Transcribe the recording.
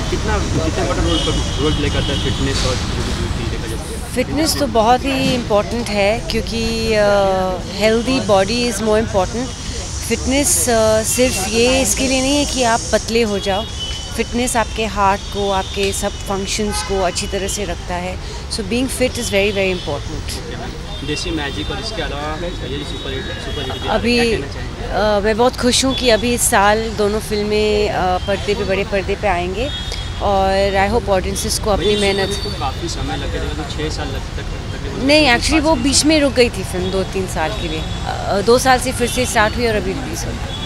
कितना बड़ा role play करता है फिटनेस और देखा जाए? फिटनेस तो बहुत ही इम्पोर्टेंट है क्योंकि healthy body is more important. Fitness सिर्फ ये इसके लिए नहीं है कि आप पतले हो जाओ। फिटनेस आपके हार्ट को, आपके सब फंक्शंस को अच्छी तरह से रखता है। So being fit is very very important. Desi magic और इसके अलावा ये सुपर अभी मैं बहुत खुश हूँ कि अभी इस साल दोनों फिल्में पर्दे पे, बड़े पर्दे पे आएंगे और आई होप ऑडियंसेस को अपनी मेहनत। काफ़ी समय लगेगा, तो 6 साल तक नहीं, एक्चुअली वो बीच में रुक गई थी फिल्म 2-3 साल के लिए। 2 साल से फिर से स्टार्ट हुई और अभी रिलीज़ हुई।